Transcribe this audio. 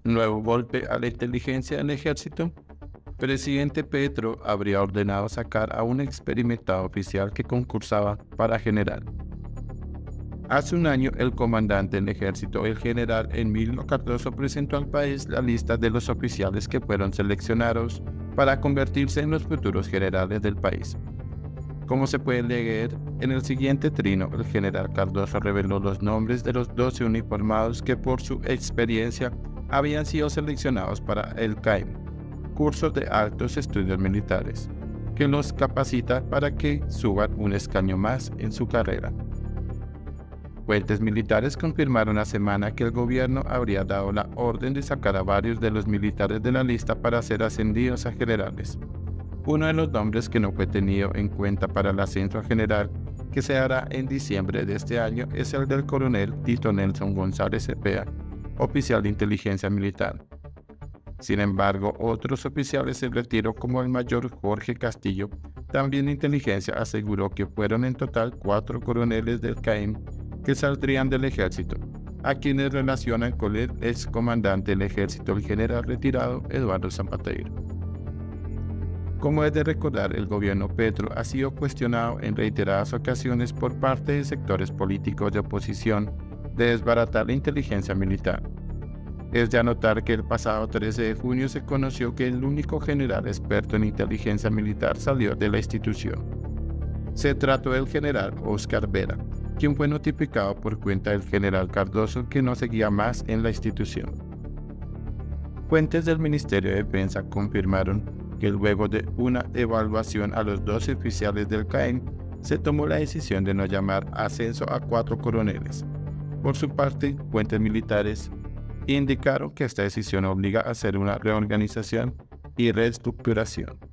Nuevo golpe a la inteligencia del ejército. Presidente Petro habría ordenado sacar a un experimentado oficial que concursaba para general. Hace un año, el comandante del ejército, el general Emilio Cardoso, presentó al país la lista de los oficiales que fueron seleccionados para convertirse en los futuros generales del país. Como se puede leer en el siguiente trino, el general Cardoso reveló los nombres de los 12 uniformados que por su experiencia habían sido seleccionados para el CAIM, cursos de altos estudios militares, que los capacita para que suban un escaño más en su carrera. Fuentes militares confirmaron la semana que el gobierno habría dado la orden de sacar a varios de los militares de la lista para ser ascendidos a generales. Uno de los nombres que no fue tenido en cuenta para el ascenso a general, que se hará en diciembre de este año, es el del coronel Tito Nelson González Cepeda, oficial de inteligencia militar. Sin embargo, otros oficiales en retiro, como el mayor Jorge Castillo, también de inteligencia, aseguró que fueron en total 4 coroneles del CAIM que saldrían del ejército, a quienes relacionan con el excomandante del ejército, el general retirado Eduardo Zapateiro. Como es de recordar, el gobierno Petro ha sido cuestionado en reiteradas ocasiones por parte de sectores políticos de oposición de desbaratar la inteligencia militar. Es de anotar que el pasado 13 de junio se conoció que el único general experto en inteligencia militar salió de la institución. Se trató del general Óscar Vera, quien fue notificado por cuenta del general Cardoso que no seguía más en la institución. Fuentes del Ministerio de Defensa confirmaron que luego de una evaluación a los 12 oficiales del CAIM, se tomó la decisión de no llamar ascenso a 4 coroneles. Por su parte, fuentes militares indicaron que esta decisión obliga a hacer una reorganización y reestructuración.